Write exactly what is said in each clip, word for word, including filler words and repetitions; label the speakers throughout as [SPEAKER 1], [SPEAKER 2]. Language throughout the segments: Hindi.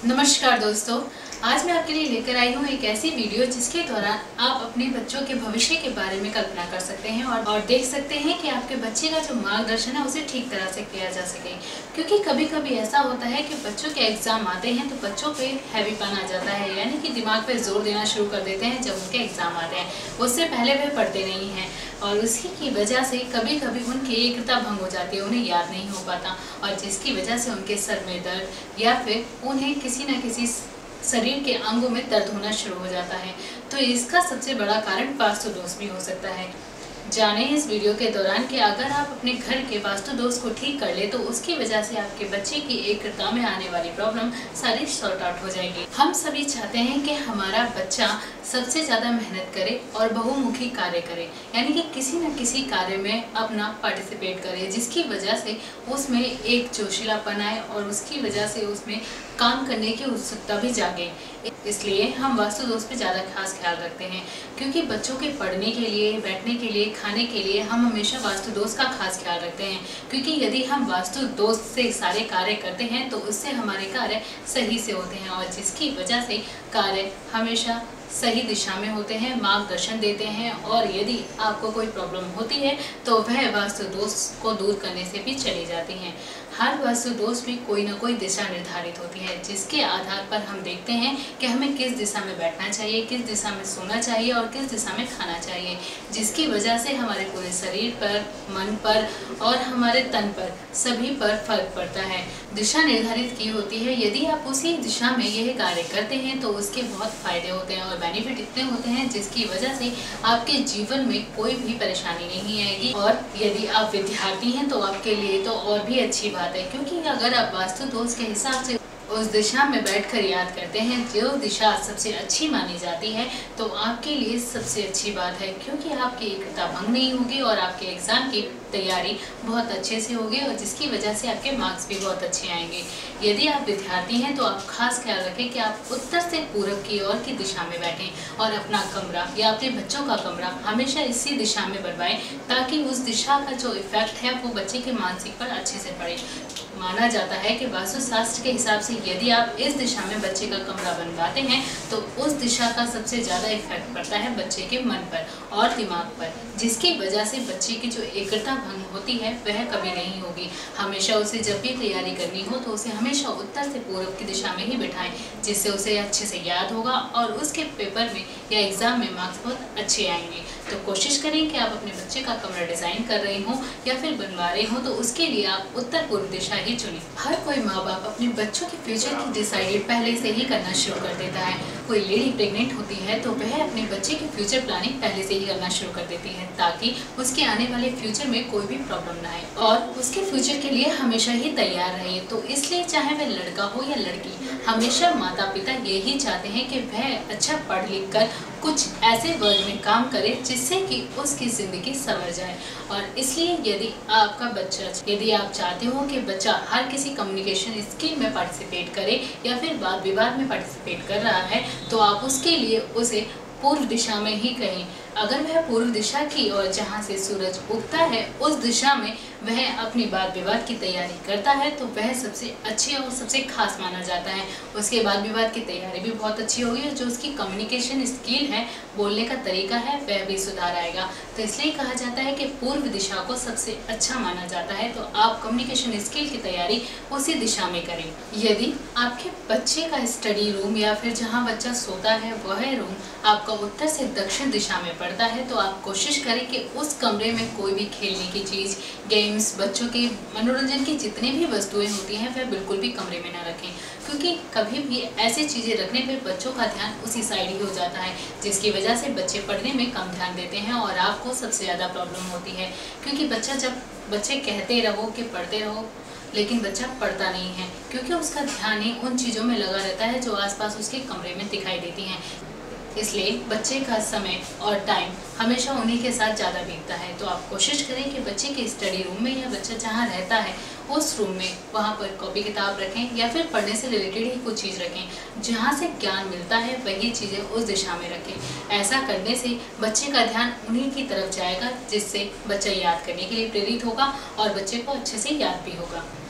[SPEAKER 1] नमस्कार दोस्तों, आज मैं आपके लिए लेकर आई हूँ एक ऐसी वीडियो जिसके दौरान आप अपने बच्चों के भविष्य के बारे में कल्पना कर सकते हैं और, और देख सकते हैं कि आपके बच्चे का जो मार्गदर्शन है उसे ठीक तरह से किया जा सके। क्योंकि कभी कभी ऐसा होता है कि बच्चों के एग्जाम आते हैं तो बच्चों पे हैवीपन आ जाता है, यानी कि दिमाग पे जोर देना शुरू कर देते हैं जब उनके एग्जाम आते हैं। उससे पहले वे पढ़ते नहीं हैं और उसी की वजह से कभी कभी उनकी एकाग्रता भंग हो जाती है, उन्हें याद नहीं हो पाता और जिसकी वजह से उनके सर में दर्द या फिर उन्हें किसी न किसी शरीर के अंगों में दर्द होना शुरू हो जाता है। तो इसका सबसे बड़ा कारण वास्तु दोष भी हो सकता है। जाने इस वीडियो के दौरान कि अगर आप अपने घर के वास्तु दोष को ठीक कर ले तो उसकी वजह से आपके बच्चे की एकाग्रता में आने वाली प्रॉब्लम सारी सॉर्ट आउट हो जाएगी। हम सभी चाहते हैं कि हमारा बच्चा सबसे ज़्यादा मेहनत करे और बहुमुखी कार्य करे, यानी कि किसी न किसी कार्य में अपना पार्टिसिपेट करे जिसकी वजह से उसमें एक जोशीलापन आए और उसकी वजह से उसमें काम करने की उत्सुकता भी जागे। इसलिए हम वास्तु दोष पे ज़्यादा खास ख्याल रखते हैं, क्योंकि बच्चों के पढ़ने के लिए, बैठने के लिए, खाने के लिए हम हमेशा वास्तु दोष का खास ख्याल रखते हैं। क्योंकि यदि हम वास्तु दोष से सारे कार्य करते हैं तो उससे हमारे कार्य सही से होते हैं और जिसकी वजह से कार्य हमेशा सही दिशा में होते हैं, मार्गदर्शन देते हैं और यदि आपको कोई प्रॉब्लम होती है तो वह वास्तु दोष को दूर करने से भी चली जाती हैं। हर वास्तु दोष भी कोई ना कोई दिशा निर्धारित होती है जिसके आधार पर हम देखते हैं कि हमें किस दिशा में बैठना चाहिए, किस दिशा में सोना चाहिए और किस दिशा में खाना चाहिए, जिसकी वजह से हमारे पूरे शरीर पर, मन पर और हमारे तन पर सभी पर फर्क पड़ता है। दिशा निर्धारित की होती है, यदि आप उसी दिशा में यह कार्य करते हैं तो उसके बहुत फायदे होते हैं और बेनिफिट इतने होते हैं जिसकी वजह से आपके जीवन में कोई भी परेशानी नहीं आएगी। और यदि आप विद्यार्थी हैं तो आपके लिए तो और भी अच्छी बात है, क्योंकि अगर आप वास्तु दोष के हिसाब से उस दिशा में बैठकर याद करते हैं जो दिशा सबसे अच्छी मानी जाती है तो आपके लिए सबसे अच्छी बात है, क्योंकि आपकी एकाग्रता भंग नहीं होगी और आपके एग्जाम की तैयारी बहुत अच्छे से होगी और जिसकी वजह से आपके मार्क्स भी बहुत अच्छे आएंगे। यदि आप विद्यार्थी हैं तो आप खास ख्याल रखें कि आप उत्तर से पूर्व की ओर की दिशा में बैठें और अपना कमरा या अपने बच्चों का कमरा हमेशा इसी दिशा में बनवाएं, ताकि उस दिशा का जो इफेक्ट है वो बच्चे के मानसिक पर अच्छे से पड़े। माना जाता है कि वास्तुशास्त्र के हिसाब से यदि आप इस दिशा में बच्चे का कमरा बनवाते हैं तो उस दिशा का सबसे ज़्यादा इफेक्ट पड़ता है बच्चे के मन पर और दिमाग पर, जिसकी वजह से बच्चे की जो एकाग्रता भंग होती है वह कभी नहीं होगी। हमेशा उसे जब भी तैयारी करनी हो तो उसे हमेशा उत्तर से पूर्व की दिशा में ही बिठाएं, जिससे उसे अच्छे से याद होगा और उसके पेपर में या एग्ज़ाम में मार्क्स बहुत अच्छे आएंगे। तो कोशिश करें कि आप अपने बच्चे का कमरा डिज़ाइन कर रहे हों या फिर बनवा रहे हों तो उसके लिए आप उत्तर पूर्व दिशा ही चुनें। हर कोई माँ बाप अपने बच्चों के फ्यूचर की डिसाइडेड पहले से ही करना शुरू कर देता है। कोई लेडी प्रेग्नेंट होती है तो वह अपने बच्चे की फ्यूचर प्लानिंग पहले से ही करना शुरू कर देती है, ताकि उसके आने वाले फ्यूचर में कोई भी प्रॉब्लम ना आए और उसके फ्यूचर के लिए हमेशा ही तैयार रहे। तो इसलिए चाहे वह लड़का हो या लड़की, हमेशा माता पिता यही चाहते हैं कि वह अच्छा पढ़ लिख कर कुछ ऐसे वर्ग में काम करे जिससे कि उसकी ज़िंदगी संवर जाए। और इसलिए यदि आपका बच्चा, यदि आप चाहते हो कि बच्चा हर किसी कम्युनिकेशन स्किल में पार्टिसिपेट करे या फिर वाद विवाद में पार्टिसिपेट कर रहा है तो आप उसके लिए उसे पूर्व दिशा में ही कहें। अगर वह पूर्व दिशा की ओर जहाँ से सूरज उगता है उस दिशा में वह अपनी वाद विवाद की तैयारी करता है तो वह सबसे अच्छी और सबसे खास माना जाता है। उसके वाद विवाद की तैयारी भी बहुत अच्छी होगी और जो उसकी कम्युनिकेशन स्किल है, बोलने का तरीका है, वह भी सुधार आएगा। तो इसलिए कहा जाता है कि पूर्व दिशा को सबसे अच्छा माना जाता है, तो आप कम्युनिकेशन स्किल की तैयारी उसी दिशा में करें। यदि आपके बच्चे का स्टडी रूम या फिर जहाँ बच्चा सोता है वह रूम आपका उत्तर से दक्षिण दिशा में पड़ता है तो आप कोशिश करें कि उस कमरे में कोई भी खेलने की चीज़, गेम्स, बच्चों के मनोरंजन की जितनी भी वस्तुएं होती हैं वह बिल्कुल भी कमरे में ना रखें, क्योंकि कभी भी ऐसी चीज़ें रखने पर बच्चों का ध्यान उसी साइड ही हो जाता है, जिसकी वजह से बच्चे पढ़ने में कम ध्यान देते हैं और आपको सबसे ज़्यादा प्रॉब्लम होती है। क्योंकि बच्चा जब बच्चे कहते रहो कि पढ़ते रहो लेकिन बच्चा पढ़ता नहीं है, क्योंकि उसका ध्यान ही उन चीज़ों में लगा रहता है जो आसपास उसके कमरे में दिखाई देती हैं। इसलिए बच्चे का समय और टाइम हमेशा उन्हीं के साथ ज़्यादा बीतता है। तो आप कोशिश करें कि बच्चे के स्टडी रूम में या बच्चा जहाँ रहता है उस रूम में वहाँ पर कॉपी किताब रखें या फिर पढ़ने से रिलेटेड ही कुछ चीज़ रखें। जहाँ से ज्ञान मिलता है वही चीज़ें उस दिशा में रखें। ऐसा करने से बच्चे का ध्यान उन्हीं की तरफ जाएगा, जिससे बच्चा याद करने के लिए प्रेरित होगा और बच्चे को अच्छे से याद भी होगा।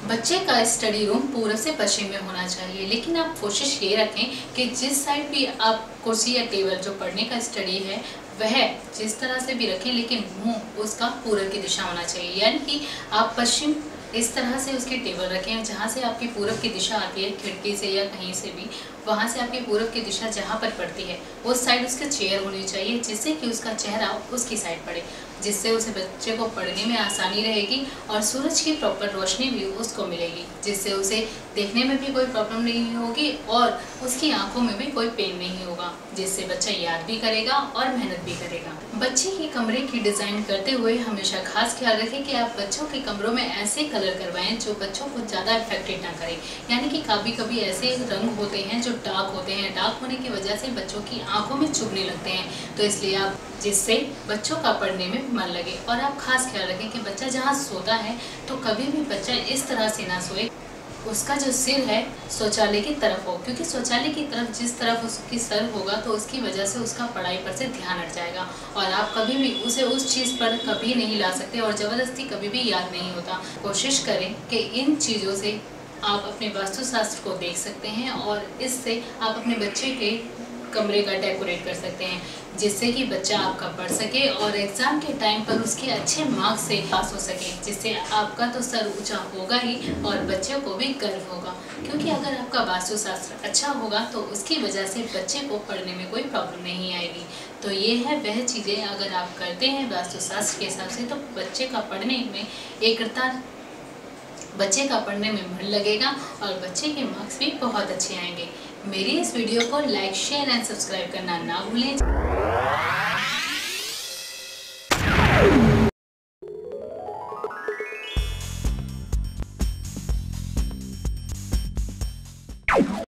[SPEAKER 1] बच्चे का स्टडी रूम पूरब से पश्चिम में होना चाहिए, लेकिन आप कोशिश ये रखें कि जिस साइड भी आप कुर्सी या टेबल जो पढ़ने का स्टडी है वह जिस तरह से भी रखें, लेकिन मुंह उसका पूरब की दिशा होना चाहिए। यानी कि आप पश्चिम इस तरह से उसकी टेबल रखें, जहाँ से आपकी पूरब की दिशा आती है खिड़की से या कहीं से भी, वहाँ से आपकी पूरब की दिशा जहाँ पर पड़ती है उस साइड उसका चेयर होनी चाहिए, जिससे कि उसका चेहरा उसकी साइड पड़े, जिससे उसे बच्चे को पढ़ने में आसानी रहेगी और सूरज की प्रॉपर रोशनी भी उसको मिलेगी, जिससे उसे देखने में भी कोई प्रॉब्लम नहीं होगी और उसकी आंखों में भी कोई पेन नहीं होगा, जिससे बच्चा याद भी करेगा और मेहनत भी करेगा। बच्चे के कमरे की डिज़ाइन करते हुए हमेशा खास ख्याल रखें कि आप बच्चों के कमरों में ऐसे कलर करवाएं जो बच्चों को ज़्यादा इफेक्टेड ना करें। यानी कि कभी कभी ऐसे रंग होते हैं जो डार्क होते हैं, डार्क होने की वजह से बच्चों की आंखों में चुभने लगते हैं, तो इसलिए आप जिससे बच्चों का पढ़ने में मन लगे। और आप खास ख्याल रखें कि बच्चा जहाँ सोता है तो कभी भी बच्चा इस तरह से ना सोए, उसका जो सिर है शौचालय की तरफ हो, क्योंकि शौचालय की तरफ जिस तरफ उसकी सर होगा तो उसकी वजह से उसका पढ़ाई पर से ध्यान हट जाएगा और आप कभी भी उसे उस चीज़ पर कभी नहीं ला सकते और ज़बरदस्ती कभी भी याद नहीं होता। कोशिश करें कि इन चीज़ों से आप अपने वास्तुशास्त्र को देख सकते हैं और इससे आप अपने बच्चे के कमरे का डेकोरेट कर सकते हैं, जिससे कि बच्चा आपका पढ़ सके और एग्ज़ाम के टाइम पर उसके अच्छे मार्क्स से पास हो सके, जिससे आपका तो सर ऊंचा होगा ही और बच्चे को भी गर्व होगा। क्योंकि अगर आपका वास्तुशास्त्र अच्छा होगा तो उसकी वजह से बच्चे को पढ़ने में कोई प्रॉब्लम नहीं आएगी। तो ये है वह चीज़ें अगर आप करते हैं वास्तुशास्त्र के हिसाब से तो बच्चे का पढ़ने में एकाग्रता, बच्चे का पढ़ने में मन लगेगा और बच्चे के मार्क्स भी बहुत अच्छे आएंगे। मेरी इस वीडियो को लाइक, शेयर एंड सब्सक्राइब करना ना भूलें।